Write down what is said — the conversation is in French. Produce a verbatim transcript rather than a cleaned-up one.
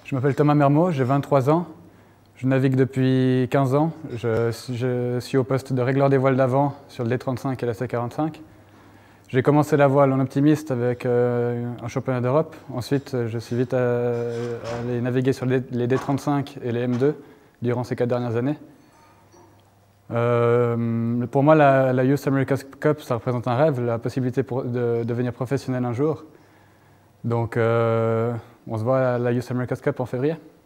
Je m'appelle Thomas Mermot, j'ai vingt-trois ans. Je navigue depuis quinze ans. Je, je suis au poste de régleur des voiles d'avant sur le D trente-cinq et la C quarante-cinq. J'ai commencé la voile en optimiste avec euh, un championnat d'Europe. Ensuite, je suis vite à, à aller naviguer sur les, les D trente-cinq et les M deux durant ces quatre dernières années. Euh, pour moi, la, la Youth America's Cup, ça représente un rêve, la possibilité pour, de, de devenir professionnel un jour. Donc, euh, on se voit à la Youth America's Cup en février.